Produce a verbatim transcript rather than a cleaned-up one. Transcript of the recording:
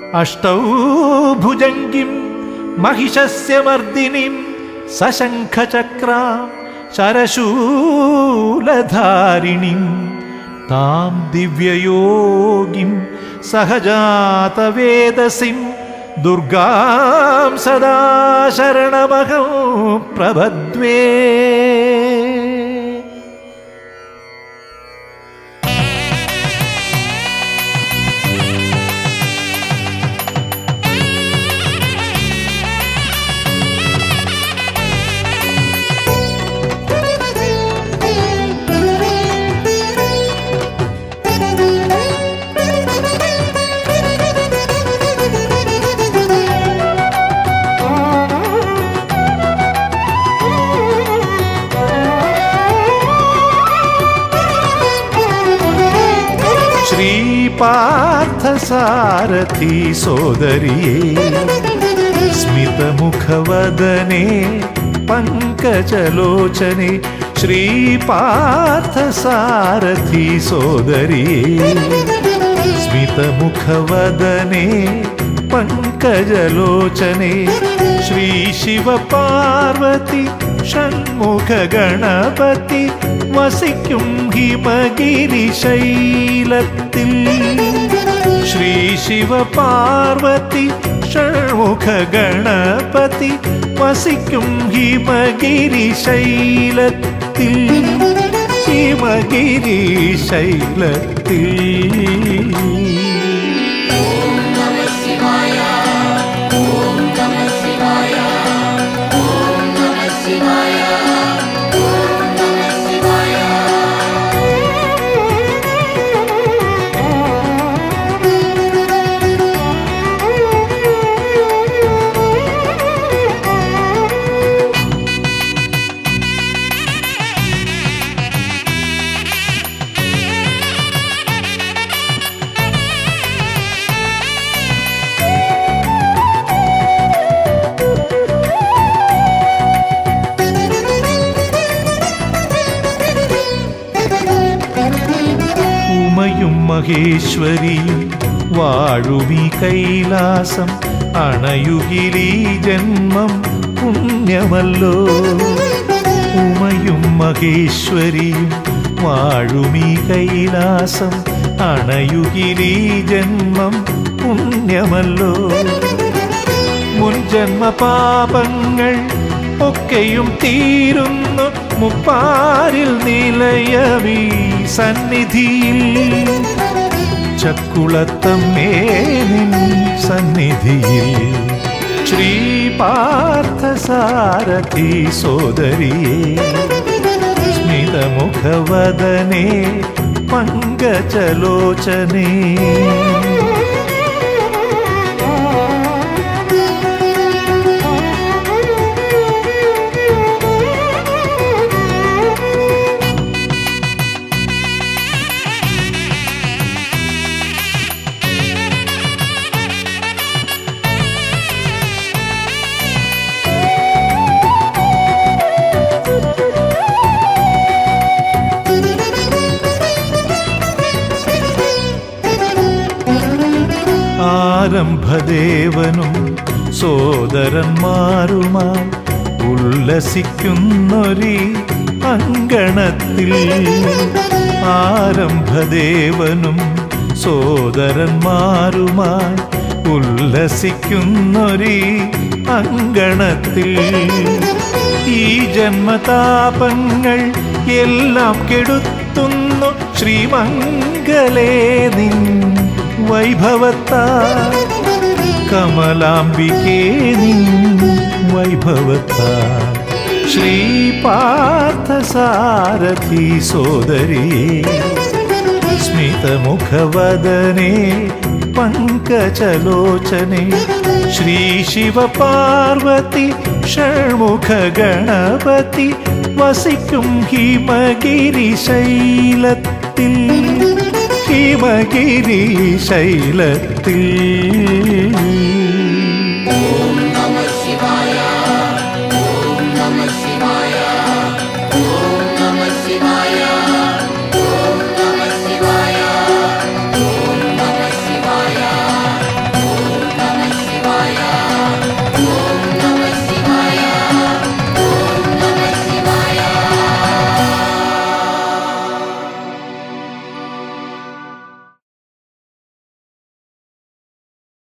अष्टौ भुजङ्गिं महिषस्य मर्दिनीं सशङ्खचक्रां शरशूलधारिणीं तां दिव्ययोगिं सहजातवेदसीं दुर्गां सदा शरणमहं प्रपद्ये। पार्थसारथी सोदरिये स्मितमुखवदने पङ्कजलोचने श्रीपार्थसारथी सोदरिये स्मितमुखवदने पङ्कजलोचने श्रीशिवपार्वती षण्मुखगणपति वसिक्कुं हिमगिरिशैलत्तिल श्री शिव पार्वती षण्मुखगणपति वसिक्कुं हिमगिरिशैलत्तिल हिमगिरिशैलत्तिल। മഹേശ്വരിയും വാഴുമീ കൈലാസം അണയുകിലീ ജന്മം പുണ്യമല്ലോ. ഉമയും മഹേശ്വരിയും വാഴുമീ കൈലാസം അണയുകിലീ ജന്മം പുണ്യമല്ലോ. മുൻജന്മ പാപങ്ങൾ ഒക്കെയും തീരുന്നു മുപ്പാരിൽ നിലയമീ സന്നിധിയിൽ. ചക്കുളത്തമ്മേ നിൻ സന്നിധിയിൽ ശ്രീ പാർത്ഥസാരഥി സോദരിയേ സ്മിതമുഖവദനേ പങ്കജലോചനേ. ആരംഭദേവനും സോദരന്മാരുമായി ഉല്ലസിക്കുന്നൊരീ അങ്കണത്തിൽ. ആരംഭദേവനും സോദരന്മാരുമായി ഉല്ലസിക്കുന്നൊരീ അങ്കണത്തിൽ. ഈ ജന്മതാപങ്ങൾ എല്ലാം കെടുത്തുന്നു ശ്രീമംഗലേ നിൻ വൈഭവത്താൽ. കമലാംബികേ നിൻ വൈഭവത്താൽ ശ്രീ പാർത്ഥസാരഥി സോദരിയേ സ്മിതമുഖവദനേ പങ്കജലോചനേ. ശ്രീ ശിവ പാർവതി ഷൺമുഖഗണപതി വസിക്കും ഹിമഗിരിശൈലത്തിൽ ഹിമഗിരിശൈലത്തിൽ.